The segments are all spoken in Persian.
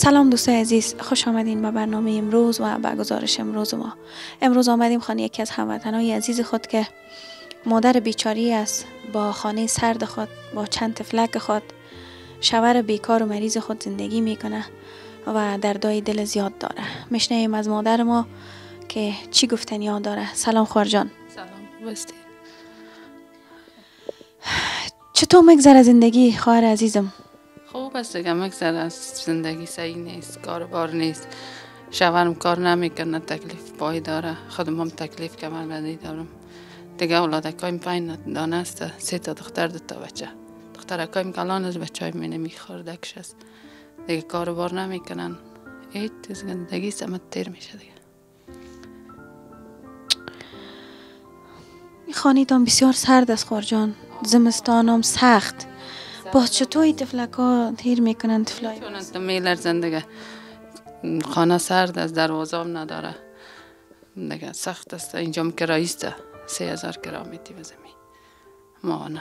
سلام دوستای عزیز، خوش آمدین به برنامه امروز و به گزارش امروز ما. امروز آمدیم خانه یکی از هموطنهای عزیز خود که مادر بیچاری است، با خانه سرد خود، با چند طفلک خود، شوهر بیکار و مریض خود زندگی میکنه و دردای دل زیاد داره. میشنویم از مادر ما که چی گفتنی داره. سلام خواهر جان. سلام، بستی. چطور میگذره زندگی خواهر عزیزم؟ خوب است دیگه، مگذره. زندگی صحیح نیست، کار بار نیست، شوهرم کار نمیکنه، تکلیف پای داره، خودم هم تکلیف کمر بندی دارم دیگه. اولادکایم 5 دانه است، 3 تا دختر 2 تا بچه. دخترکایم کلان از بچه های منه میخوردکش است دیگه، کار بار نمیکنن. هیچ زندگی سمت تیر میشه دیگه. خانیتان بسیار سرد است خواهر جان، زمستان هم سخت. باز چطور این طفلکا تیر میکنن؟ طفلای چون میلرزن دیگه، خانه سرد است، دروازه هم نداره دیگه، سخت است. اینجا کرایه است، 3000 کرایه میدی به زمین ماهانه.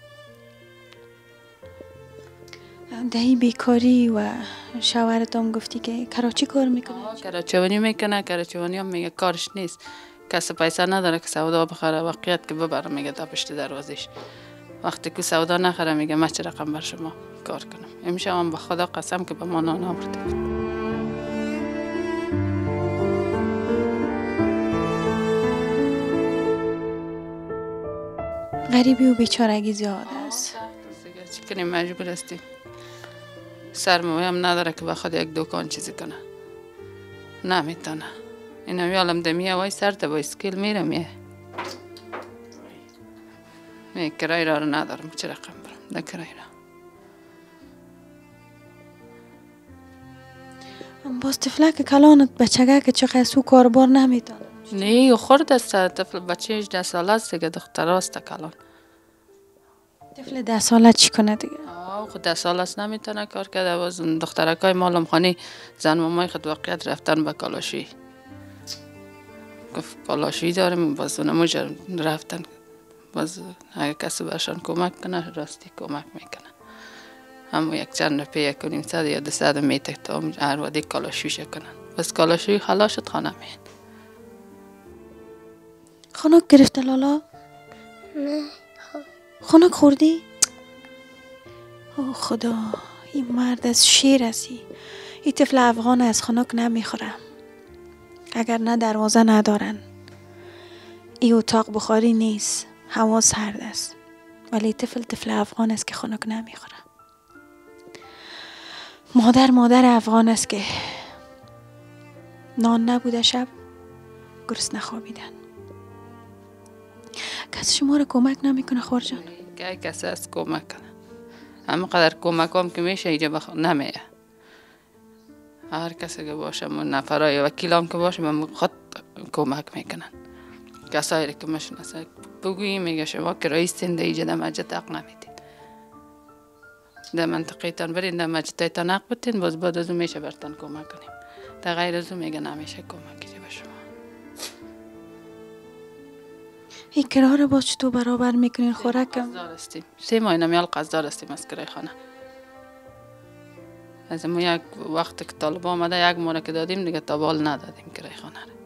دهی بیکاری و شوهرت هم گفتی که کراچی کار میکنه؟ کراچوانی میکنه، کراچوانی هم میگه کارش نیست، کسی پیسه نداره که سودا بخره، واقعیت که ببره میگه تا پشت دروازش. وقتی که سودا نخره میگه من چه رقم بر شما کار کنم. امشب هم به خدا قسم که به ما نان آورده بود. غریبی و بیچارگی زیاد است. چی کنیم، مجبور هستیم. سرمایه هم نداره که بخواد یک دکان چیزی کنه، نمیتونه. این هم یالم دمیه وای سرده با اسکیل میره میه کرای را ندارم، چه رقم برم ده کرای را. باز طفلک کلانت بچگه که چقدر سو کاربار نمیتونه؟ نه خورد است، طفل بچه 18 ساله است دیگه، دختر است کلان. طفل 10 ساله چی کنه دیگه؟ خود 10 ساله است نمیتونه کار کرده. باز دخترکای مالم خانی زن مامای خود واقعیت رفتن به کالاشی، گفت کالاشی داریم، باز نموجه رفتن. باز اگه کسی برشان کمک کنه راستی کمک میکنه. همون یک چند روپیه کنیم 100 یا 200 میته تا هر وادی کالاشویش کنن. بس کالاشوی خلاص شد خانه میان. خنک گرفته لالا؟ نه. خنک خوردی؟ او خدا، این مرد از شیر هستی. این طفل افغان از خنک نمیخوره. اگر نه دروازه ندارن، این اتاق بخاری نیست، هوا سرد است، ولی طفل افغان است که خنک نمیخوره. مادر افغان است که نان نبوده شب گرسنه خوابیدن. کسی شما رو کمک نمیکنه خواهر جان؟ که کسی از کمک کنه، همه قدر کمک هم که میشه اینجا نمیه. هر کسی که باشه، من نفرای وکیل هم که باشه من خود کمک میکنن. کسایی که مشناسه بگویی میگه شما که رئیسین در اینجا در مجد حق نمیدین، در منطقه تان برین، در مجد تان حق بتین، باز بعد از اون میشه برتن کمک کنیم. در غیر از اون میگه نمیشه کمکی به شما. این کرا رو باز چطور برابر میکنین؟ خوراکم 3 ماه نمیال قصدار هستیم از کرای خانه. از ما یک وقت که طالب آمده 1 ماه که دادیم دیگه تابال ندادیم کرای خانه رو.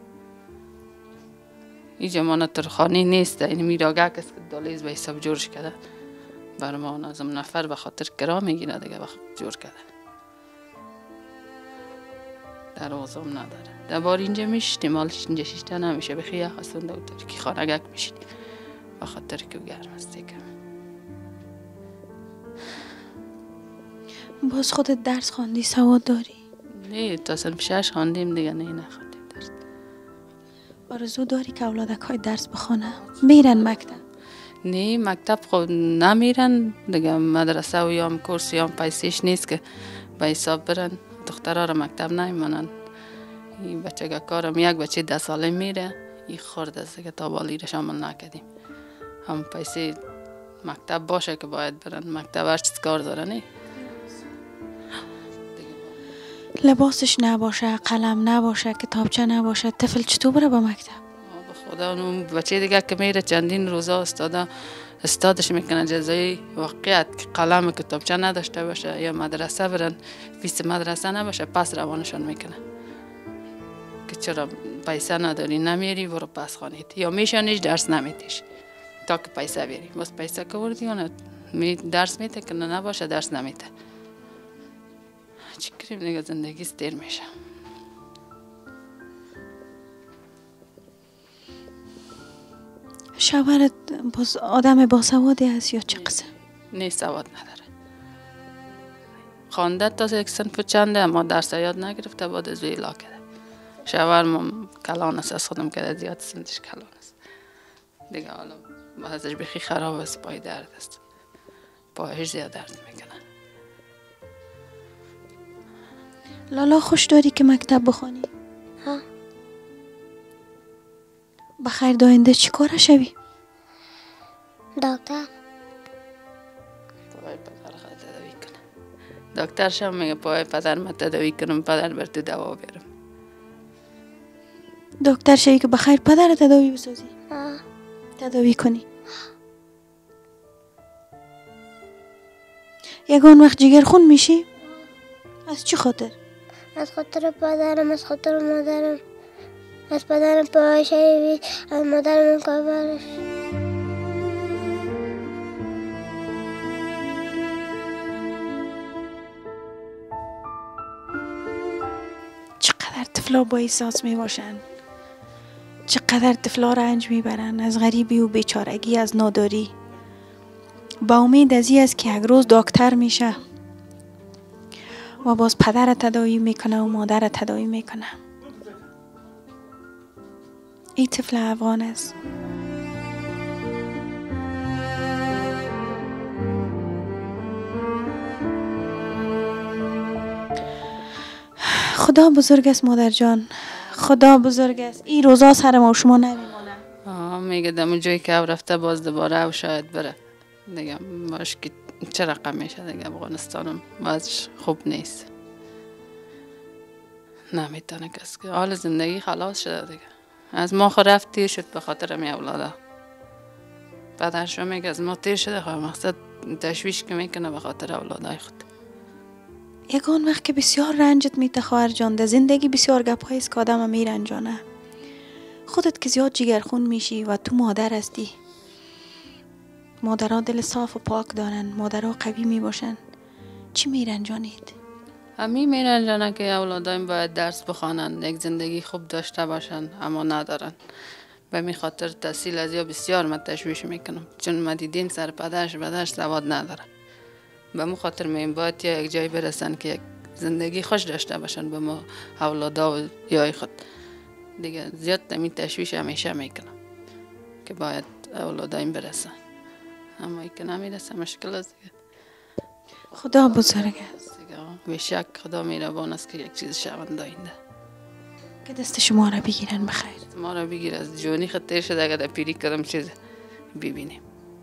این جمانت خانی نیست، این میراگه کسی که دالیز به حساب جورش کرده بر ما نازم نفر به خاطر کرا میگیره دیگه، وقت جور کرده در آزم نداره. در بار اینجا میشتیم، حالش اینجا شیشته نمیشه، بخیه خواستن دکتر که خانگک میشید به خاطر که گرم است دیگه. باز خودت درس خواندی، سواد داری؟ نه تا صنف 6 خواندیم دیگه، نه نخواندیم درس. آرزو داری که اولادک های درس بخونه؟ میرن مکتب؟ نه مکتب خود نمیرن دیگه، مدرسه و یا کورس یا پیسیش نیست که به حساب برن. دخترها را مکتب نمیمانن. این بچه که کارم یک بچه 10 ساله میره، این خورد است که تا بالی را شامل نکردیم. هم پیسه مکتب باشه که باید برن مکتب، هر چیز کار داره. نه لباسش نباشه، قلم نباشه، کتابچه نباشه، طفل چطور بره با مکتب؟ به خدا اون بچه دیگه که میره چندین روزا استاده استادش میکنه جزای واقعیت که قلم کتابچه نداشته باشه یا مدرسه برن فیس مدرسه نباشه پس روانشان میکنه که چرا پیسه نداری نمیری برو پس خانید یا میشانیش درس نمیتیش تا که پیسه بیاری بس پیسه که بردی اون درس میته که نباشه درس نمیته چی کریم دیگه زندگی ستیر میشه. شوهرت باز آدم باسوادی هست یا چه قصه؟ نه سواد نداره خانده تا یک صنف چنده اما درس یاد نگرفته بعد از ویلا کرده. شوهرم کلان است از خودم که زیاد سنتش کلان است دیگه حالا ازش بخی خراب است پای درد است پایش زیاد درد میکنه. لالا خوش داری که مکتب بخوانی؟ ها بخیر داینده چی کاره شوی؟ داکتر پای پدر خود تداوی کنه دکتر شم میگه پای پدر من تداوی کنم پدر بر تو دوا برم. دکتر شوی که بخیر پدر تداوی بسازی؟ ها تداوی کنی؟ یگان وقت جگر خون میشی؟ از چی خاطر؟ از خاطر پدرم از خاطر مادرم از پدرم پای شوی از مادرم کابرش. چقدر طفلا با احساس می باشن چقدر طفلا رنج می برن از غریبی و بیچارگی از ناداری با امید از این است که یک روز داکتر میشه و باز پدر تداوی میکنه و مادر تداوی میکنه. این طفل افغان است. خدا بزرگ است مادر جان خدا بزرگ است. این روزا سر ما و شما نمیمونه. میگه دم جایی که رفته باز دوباره و شاید بره دیگه باش که چه رقم میشه دیگه افغانستانم ازش خوب نیست نمیتونه کس که حال زندگی خلاص شده دیگه از ما خود رفت تیر شد به خاطر می اولاده پدرشو میگه از ما تیر شده خواه مقصد تشویش که میکنه به خاطر اولادای خود. یگان وقت که بسیار رنجت میته خواهر جان در زندگی بسیار گپ هاییست که آدم میرنجانه خودت که زیاد جگرخون میشی و تو مادر هستی مادرها دل صاف و پاک دارن مادرها قوی میباشن چی میرنجانید؟ همین میرنجانه که اولادایم باید درس بخوانند یک زندگی خوب داشته باشن اما ندارن به می خاطر تحصیل از یا بسیار من تشویش میکنم چون ما دیدیم سر پدرش سواد ندارن به مو خاطر می باید یا یک جای برسن که یک زندگی خوش داشته باشن به ما اولادا و یای خود دیگه زیاد نمی تشویش همیشه میکنم که باید اولادایم برسن اما ای که نمیرسه مشکل است دیگه. خدا بزرگ است بیشک خدا مهربان است که یک چیز شوند آینده که دست شما را بگیرن بخیر ما را بگیر از جوانی خطر شده اگر در پیری کدام چیز ببینیم.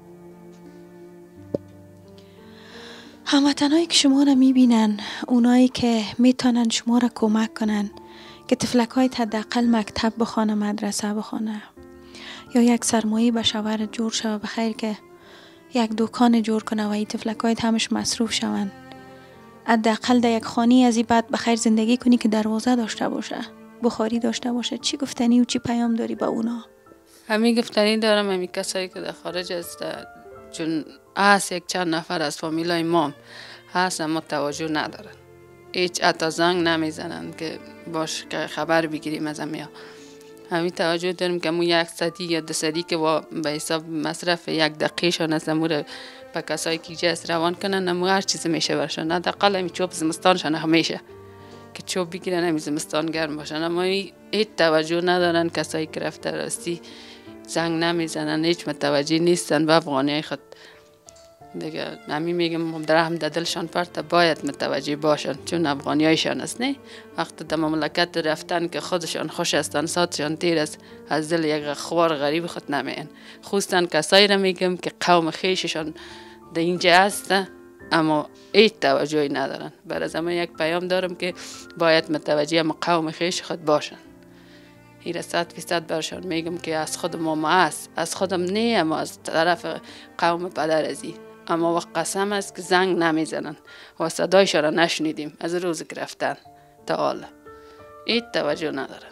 هموطنایی که شما را میبینن اونایی که میتونن شما را کمک کنن که طفلک های حداقل مکتب بخونه مدرسه بخونه یا یک سرمایه به شوهر جور شوه بخیر که یک دکان جور کنه و این طفلک های همش مصروف شون حداقل در یک خانه از این بعد بخیر زندگی کنی که دروازه داشته باشه بخاری داشته باشه. چی گفتنی و چی پیام داری با اونا؟ همین گفتنی دارم همین کسایی که در خارج است چون هست یک چند نفر از فامیلای مام هست اما توجه ندارن هیچ حتی زنگ نمیزنن که باش که خبر بگیریم از همین توجه داریم که مو یک صدی یا 200 که به حساب مصرف یک دقیقه شان از امور به کسایی که جس روان کنن امو هر چیز میشه برشان حداقل همین چوب زمستانشان همیشه که چوب بگیرن همین زمستان گرم باشن اما هیچ توجه ندارن کسایی که رفته راستی زنگ نمیزنن هیچ متوجه نیستن به افغانی خود دیگه همین میگم در هم دلشان پرته باید متوجه باشن چون افغانی هایشان است نه وقت در مملکت رفتن که خودشان خوش هستن ساتشان تیر است از دل یک خوار غریب خود نمین خصوصا کسایی را میگم که قوم خیششان در اینجا هست اما هیچ توجهی ندارن برای زمان یک پیام دارم که باید متوجه اما قوم خیش خود باشن ایره 100% برشان میگم که از خود ما است، از خودم نه، اما از طرف قوم پدر ازی. اما وقت قسم است که زنگ نمیزنن و صدایشان را نشنیدیم از روز که رفتن تا حالا. هیچ توجه ندارن.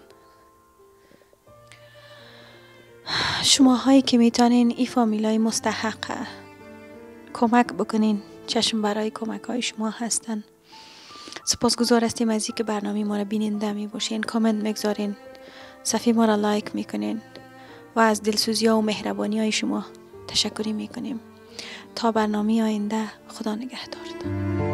شما هایی که میتونین این فامیلای مستحق کمک بکنین، چشم برای کمک های شما هستن. سپاسگزار هستیم از اینکه برنامه ما را بیننده می باشین، کامنت میگذارین، صفحه ما را لایک میکنین و از دلسوزی ها و مهربانی های شما تشکری میکنیم. تا برنامه آینده، خدا نگهدارتان.